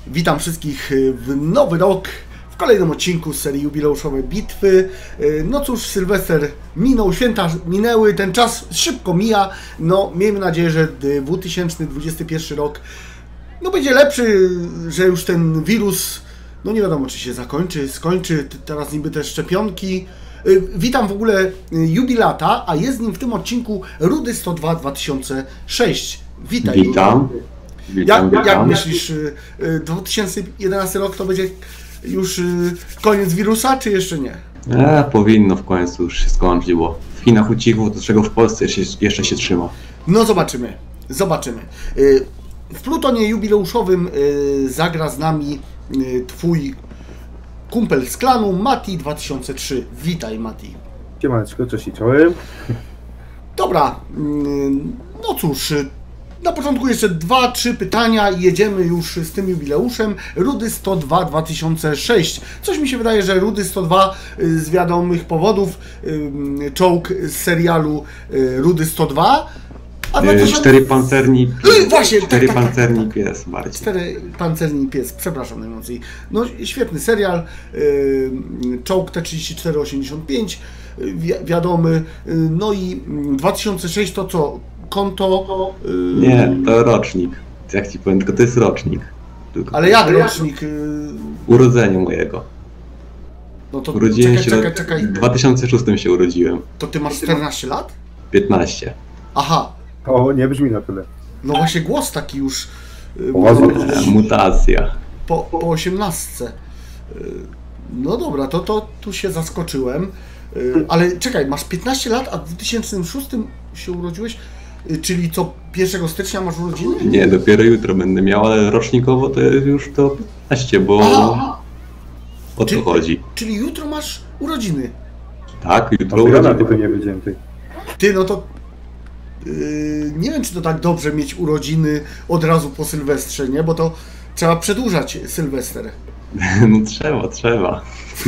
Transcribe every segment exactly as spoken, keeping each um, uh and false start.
Witam wszystkich w nowy rok, w kolejnym odcinku z serii jubileuszowej bitwy. No cóż, Sylwester minął, święta minęły, ten czas szybko mija. No, miejmy nadzieję, że dwa tysiące dwudziesty pierwszy rok no, będzie lepszy, że już ten wirus, no nie wiadomo czy się zakończy, skończy, teraz niby te szczepionki. Witam w ogóle jubilata, a jest nim w tym odcinku Rudy sto dwa dwa tysiące sześć. Witaj. Witam. Witam, jak, witam. jak myślisz, dwa tysiące jedenasty rok to będzie już koniec wirusa, czy jeszcze nie? E, powinno w końcu już się skończyć, bo w Chinach ucichło, to czego w Polsce jeszcze, jeszcze się trzyma. No zobaczymy, zobaczymy. W plutonie jubileuszowym zagra z nami twój kumpel z klanu, Mati dwa tysiące trzy. Witaj, Mati. Siemaneczko, cześć i czołem. Dobra, no cóż, na początku jeszcze dwa, trzy pytania i jedziemy już z tym jubileuszem. Rudy sto dwa dwa tysiące sześć. Coś mi się wydaje, że Rudy sto dwa z wiadomych powodów, czołg z serialu Rudy sto dwa. A dwa tysiące... Cztery pancerni pies. Właśnie, Cztery tak, tak, pancerni tak, tak. pies bardziej. Cztery pancerni pies, przepraszam najmocniej. No świetny serial, czołg T trzydzieści cztery osiemdziesiąt pięć, wi wiadomy. No i dwa tysiące sześć to co? Konto... Nie, to rocznik. Jak ci powiem, tylko to jest rocznik. Tylko ale jak rocznik? Urodzenia mojego. No to Urodziłem czekaj, się czekaj, czekaj. W dwa tysiące szóstym się urodziłem. To ty masz czternaście lat? piętnaście. Aha. O, nie brzmi na tyle. No właśnie głos taki już... E, mutacja. Po, po osiemnastce. No dobra, to, to tu się zaskoczyłem. Ale czekaj, masz piętnaście lat, a w dwa tysiące szóstym się urodziłeś? Czyli co, pierwszego stycznia masz urodziny? Nie, dopiero jutro będę miał, ale rocznikowo to jest już to piętnaście, bo Aha. o co czyli, chodzi. Czyli jutro masz urodziny? Tak, jutro ja urodziny. na tego nie wiedziałem, ty. Ty, no to yy, nie wiem, czy to tak dobrze mieć urodziny od razu po Sylwestrze, nie? Bo to trzeba przedłużać Sylwester. No trzeba, trzeba.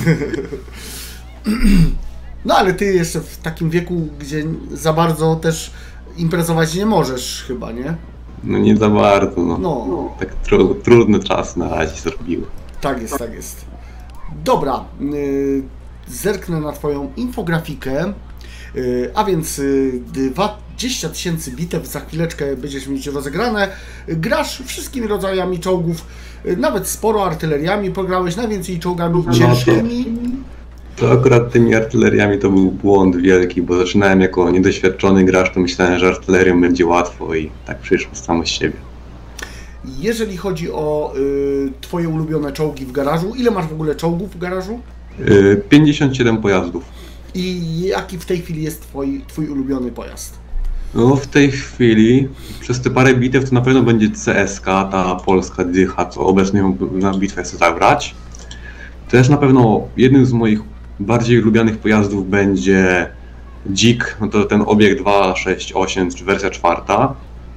No ale ty jeszcze w takim wieku, gdzie za bardzo też imprezować nie możesz chyba, nie? No nie za bardzo, no. No. Tak tru trudny czas na razie zrobiły. Tak jest, tak jest. Dobra, yy, zerknę na twoją infografikę, yy, a więc yy, dwadzieścia tysięcy bitew za chwileczkę będziesz mieć rozegrane. Grasz wszystkimi rodzajami czołgów, yy, nawet sporo artyleriami, pograłeś najwięcej czołgami No ciężkimi. To akurat tymi artyleriami to był błąd wielki, bo zaczynałem jako niedoświadczony gracz, to myślałem, że artylerią będzie łatwo i tak przyszło samo z siebie. Jeżeli chodzi o y, twoje ulubione czołgi w garażu, ile masz w ogóle czołgów w garażu? Yy, pięćdziesiąt siedem pojazdów. I jaki w tej chwili jest twój, twój ulubiony pojazd? No w tej chwili, przez te parę bitew to na pewno będzie C S K, ta polska dycha, co obecnie ją na bitwę chcę zabrać. Też na pewno jednym z moich bardziej lubianych pojazdów będzie Dzik, no to ten obiekt dwa sześć osiem, czy wersja czwarta.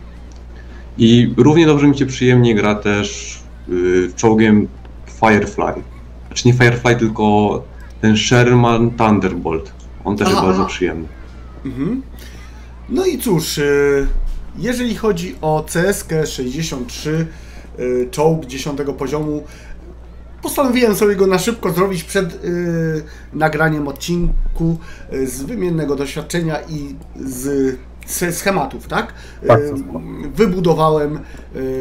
I równie dobrze mi się przyjemnie gra też yy, czołgiem Firefly. Znaczy nie Firefly, tylko ten Sherman Thunderbolt. On też Aha. jest bardzo przyjemny. Mhm. No i cóż, y, jeżeli chodzi o C S K sześćdziesiąt trzy, y, czołg dziesiątego poziomu, postanowiłem sobie go na szybko zrobić przed y, nagraniem odcinku y, z wymiennego doświadczenia i z, z schematów, tak? Tak, Y, wybudowałem y,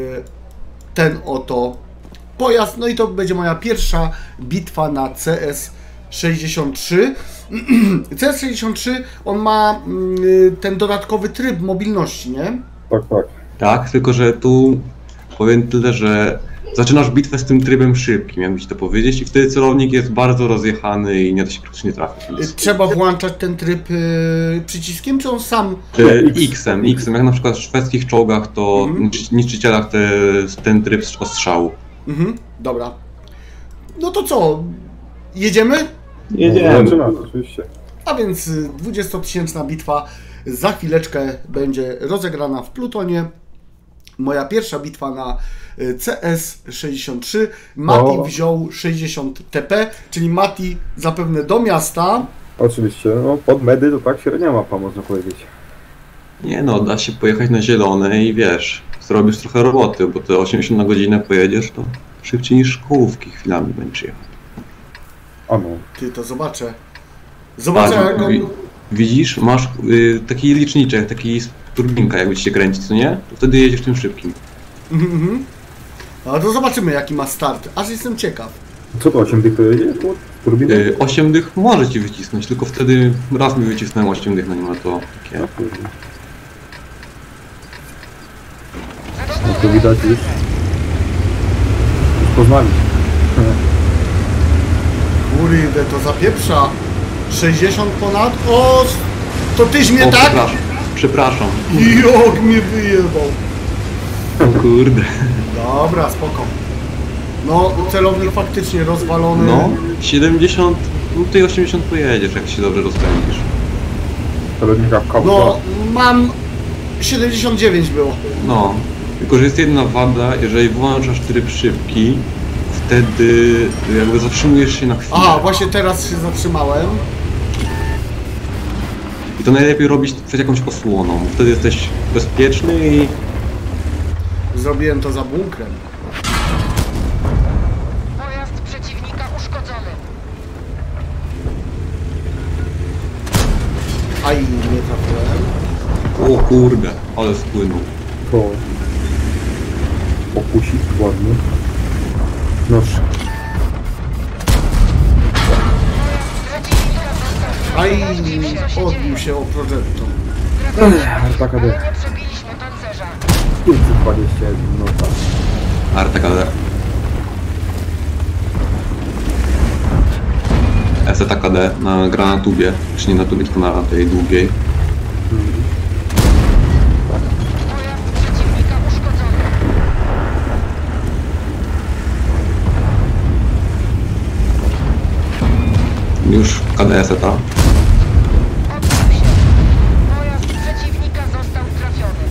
ten oto pojazd, no i to będzie moja pierwsza bitwa na C S sześćdziesiąt trzy. C S sześćdziesiąt trzy, on ma y, ten dodatkowy tryb mobilności, nie? Tak, tak. Tak, tylko że tu powiem tyle, że zaczynasz bitwę z tym trybem szybkim, jakby ci to powiedzieć, i wtedy celownik jest bardzo rozjechany i nie da się praktycznie trafić. Y, Trzeba włączać ten tryb y, przyciskiem, czy on sam? E, X-em, X-em, jak na przykład w szwedzkich czołgach, to Mhm. w niszczycielach te, ten tryb ostrzału. Mhm, dobra. No to co? Jedziemy? Jedziemy. Zaczynamy, oczywiście. A więc y, dwudziestotysięczna bitwa za chwileczkę będzie rozegrana w plutonie. Moja pierwsza bitwa na y, C S sześćdziesiąt trzy. Mati O. wziął sześćdziesiąt T P, czyli Mati zapewne do miasta. Oczywiście, no pod medy to tak średnia mapa, można powiedzieć. Nie no, da się pojechać na zielone i wiesz, zrobisz trochę roboty, bo te osiemdziesiąt na godzinę pojedziesz, to szybciej niż kołówki chwilami będzie jechał. O no. Ty, to zobaczę. Zobaczę Patrz, jak on... wi- widzisz, masz y, taki liczniczek, taki z turbinka jakby ci się kręci, co nie? To wtedy jedziesz tym szybkim. Mhm. A to zobaczymy jaki ma start. Aż jestem ciekaw. Co to, osiem dych to jedzie? Turbiny? Y, osiem dych może ci wycisnąć, tylko wtedy raz mi wycisnąłem osiem dych, no nie ma to takie... No kurde. No to widać już. Już poznali. Kurde, to zapieprza. sześćdziesiąt ponad. O, to tyś mnie O, tak? przepraszam, przepraszam. Jak mnie wyjebał. O kurde. Dobra, spoko. No, celownik faktycznie rozwalony. No, siedemdziesiąt, no ty osiemdziesiąt pojedziesz, jak się dobrze rozpędzisz. Celownika w koło. No, mam... siedemdziesiąt dziewięć było. No, tylko że jest jedna wada, jeżeli włączasz tryb szybki, wtedy jakby zatrzymujesz się na chwilę. Aha, właśnie teraz się zatrzymałem. I to najlepiej robić przed jakąś osłoną, wtedy jesteś bezpieczny i... Zrobiłem to za bunkrem. Pojazd przeciwnika uszkodzony. Aj, nie trafiłem. O kurde, ale spłynął. To... Okusik ładny. Noż. Aj, odbił się o progetto. Artaka D. Nie przebiliśmy pancerza. pięćset dwadzieścia jeden, no tak. Artek, ale... S T K D na, gra na tubie, czy nie na tubie, tylko na tej długiej. Pojazd przeciwnika uszkodzony. Już K D S-eta. Odbił się. Pojazd przeciwnika został trafiony.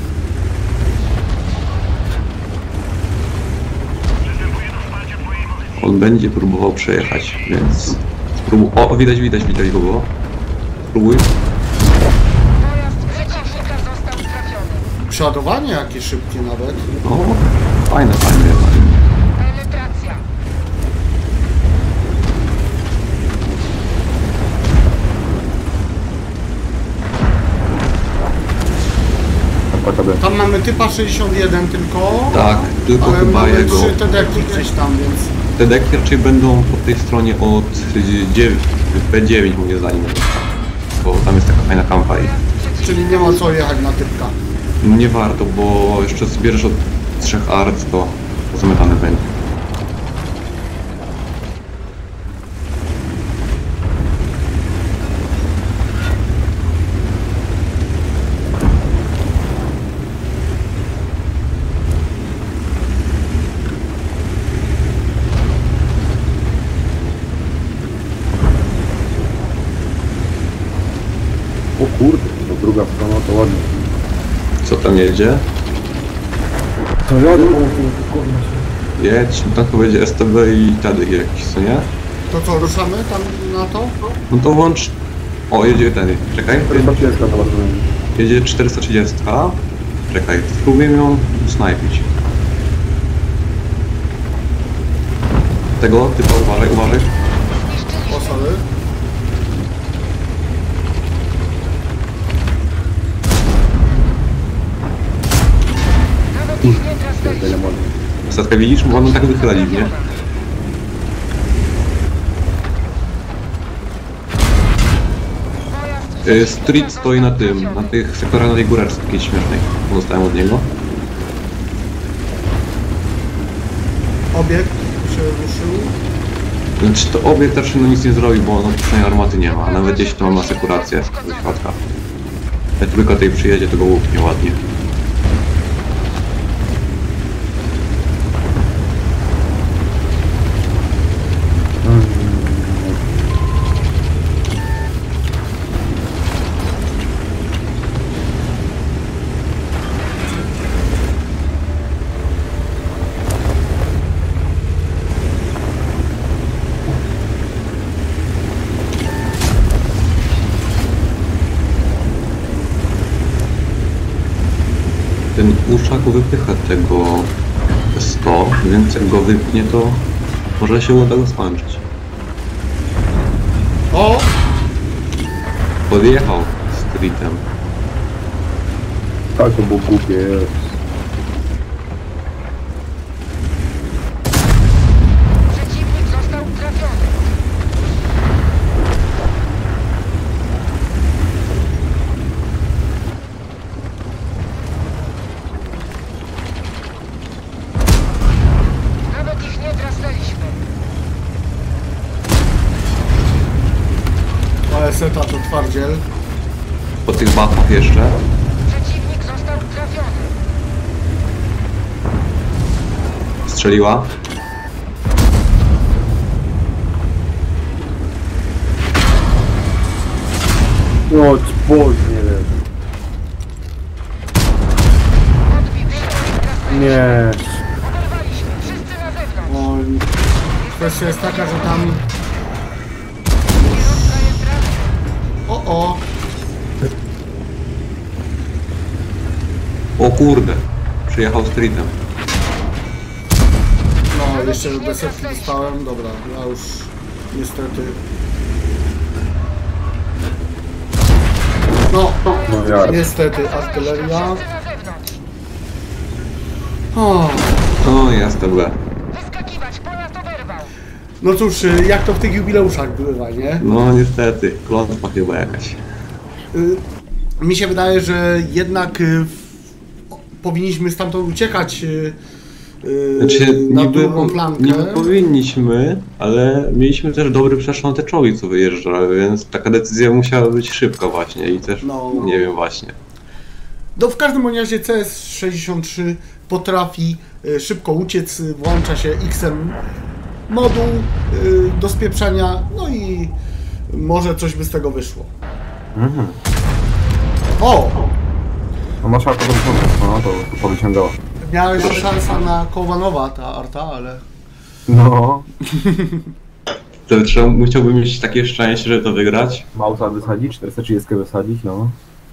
On będzie próbował przejechać, więc... Spróbuj... O, widać, widać, widać go było. Spróbuj. Pojazd przeciwnika został trafiony. Przeładowanie jakieś szybkie nawet. O, fajne, fajne, fajne. Penetracja. Artaka D. Tam mamy typa sześćdziesiąt jeden tylko. Tak, tylko Ale chyba mamy jego... trzy T D-ki gdzieś tam, więc... Te deki raczej będą po tej stronie od P dziewięć moim zdaniem. Bo tam jest taka fajna kampa i Czyli nie ma co jechać na typka. nie warto, bo jeszcze zbierzesz od trzech arc, to zamykane będzie. O kurde, to druga strona to ładnie. Co tam jedzie? To jadę po kurwa się. Jedź, tam to będzie S T B i wtedy jakiś, co nie? To co, ruszamy tam na to? No to włącz... O, jedzie ten, czekaj. czterysta trzydzieści to ładnie. Jedzie czterysta trzydzieści. Czekaj, spróbuję ją snajpić. Tego typa, uważaj, uważaj. O, sorry. Nawet ich nie trafiliśmy. Tyle ładnie. Statkę widzisz? Bo ona tak wychyla dziwnie. Pojazd Y, Street stoi na tym, na tych sektorach, na tej góreczce takiej śmiesznej. Dostałem od niego. Obiekt się ruszył. Znaczy to obiekt raczej no nic nie zrobi, bo no przynajmniej armaty nie ma. Nawet jeśli to ma asekurację z wypadka. Jak tylko tej przyjedzie, to go łupnie ładnie. Ten uszak wypycha tego sto, więc jak go wypnie, to może się uda go skończyć. O! Podjechał streetem. Tak, to było głupie. Jest. Przeciwnik został trafiony. Nawet ich nie drasnęliśmy. Ale seta to twardziel. Po tych bafach jeszcze. Przeciwnik został trafiony. Strzeliła. No, spóźnie. Odbił się. Nie. Oberwaliśmy. Wszyscy na zewnątrz. No, kwestia jest taka, że tam... Kierowca jest ranny. O, o! O kurde. Przyjechał streetem. No, jeszcze bez setki dostałem. Dobra, ja już niestety... No, No jak? niestety artyleria. Wszyscy na zewnątrz. O, O, jestem B. Wyskakiwać. Pojazd oberwał. no cóż, jak to w tych jubileuszach bywa, nie? No niestety, klątwa chyba jakaś. Y, Mi się wydaje, że jednak y, w- powinniśmy stamtąd uciekać y, y, Znaczy, na niby, drugą flankę. niby powinniśmy, ale mieliśmy też dobry przeszłe na te czołgi, co wyjeżdżały, więc taka decyzja musiała być szybka właśnie i też No. nie wiem właśnie. No w każdym bądź razie C S sześćdziesiąt trzy potrafi y, szybko uciec, y, włącza się X M moduł y, do spieprzania, no i może coś by z tego wyszło. Mhm. O! No masz artę, no to powyciągała. Miałeś szansa na Kołwanowa ta arta, ale... No. To trzeba, musiałbym mieć takie szczęście, żeby to wygrać. Mausa wysadzić, czterysta trzydzieści wysadzić, no.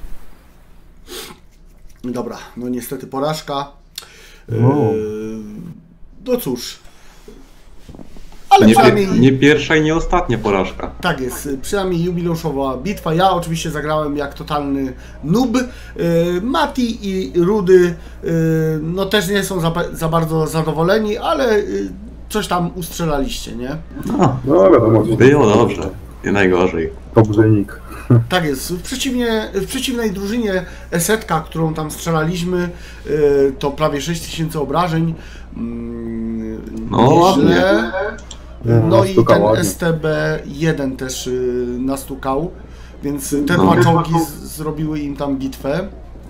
Dobra, no niestety porażka. No. Yy, no cóż. Ale Nie, przynajmniej... pier- nie pierwsza i nie ostatnia porażka. Tak jest, przynajmniej jubileuszowa bitwa. Ja oczywiście zagrałem jak totalny noob. Yy, Mati i Rudy yy, no też nie są za, za bardzo zadowoleni, ale yy, coś tam ustrzelaliście, nie? No, No wiadomo. było dobrze, nie najgorzej. Dobrzenik. Tak jest. W, przeciwnie, w przeciwnej drużynie Esetka, którą tam strzelaliśmy, yy, to prawie sześć tysięcy obrażeń. Mm, No, nieźle. No, No i nastukał ten ładnie. S T B jeden też yy, nastukał, więc te No. dwa czołgi z, zrobiły im tam bitwę.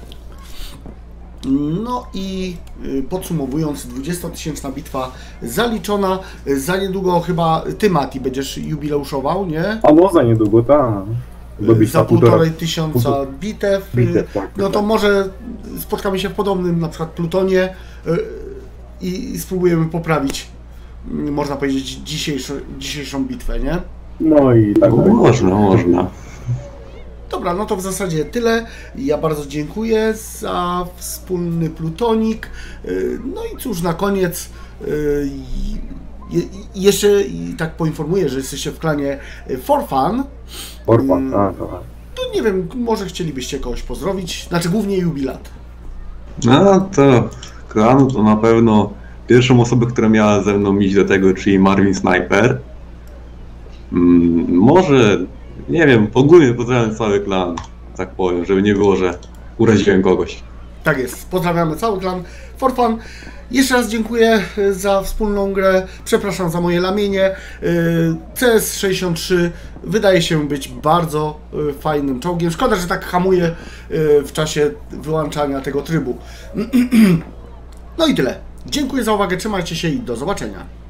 No i yy, podsumowując, dwudziestotysięczna bitwa zaliczona. Yy, Za niedługo chyba ty, Mati, będziesz jubileuszował, nie? A no za niedługo, tak. Dobić Za na półtora. półtorej tysiąca bitew. Bitew, tak, No to tak. może spotkamy się w podobnym na przykład plutonie yy, i, i spróbujemy poprawić, yy, można powiedzieć, dzisiejszą, dzisiejszą bitwę, nie? No i tak No, będzie. można, można. Dobra, no to w zasadzie tyle. Ja bardzo dziękuję za wspólny plutonik. Yy, No i cóż, na koniec yy, je, jeszcze i tak poinformuję, że jesteście w klanie For Fun. Orpa, Mm. tak, tak. To nie wiem, może chcielibyście kogoś pozdrowić, znaczy głównie jubilat. No to klanu to na pewno pierwszą osobę, która miała ze mną iść do tego, czyli Marvin Sniper. Mm, może, nie wiem, ogólnie pozdrawiam cały klan, tak powiem, żeby nie było, że uraziłem kogoś. Tak jest, pozdrawiamy cały klan For Fun. Jeszcze raz dziękuję y, za wspólną grę, przepraszam za moje lamienie. Y, C S sześćdziesiąt trzy wydaje się być bardzo y, fajnym czołgiem. Szkoda, że tak hamuje y, w czasie wyłączania tego trybu. No i tyle. Dziękuję za uwagę, trzymajcie się i do zobaczenia.